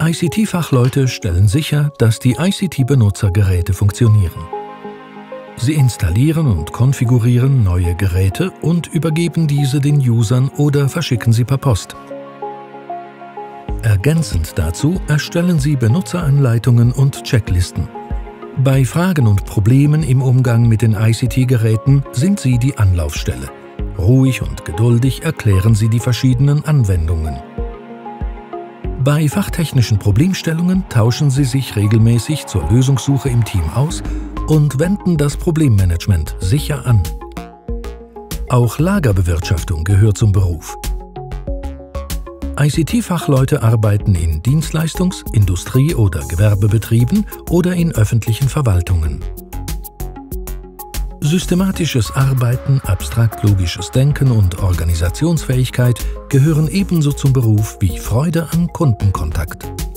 ICT-Fachleute stellen sicher, dass die ICT-Benutzergeräte funktionieren. Sie installieren und konfigurieren neue Geräte und übergeben diese den Usern oder verschicken sie per Post. Ergänzend dazu erstellen sie Benutzeranleitungen und Checklisten. Bei Fragen und Problemen im Umgang mit den ICT-Geräten sind sie die Anlaufstelle. Ruhig und geduldig erklären sie die verschiedenen Anwendungen. Bei fachtechnischen Problemstellungen tauschen sie sich regelmäßig zur Lösungssuche im Team aus und wenden das Problemmanagement sicher an. Auch Lagerbewirtschaftung gehört zum Beruf. ICT-Fachleute arbeiten in Dienstleistungs-, Industrie- oder Gewerbebetrieben oder in öffentlichen Verwaltungen. Systematisches Arbeiten, abstrakt-logisches Denken und Organisationsfähigkeit gehören ebenso zum Beruf wie Freude am Kundenkontakt.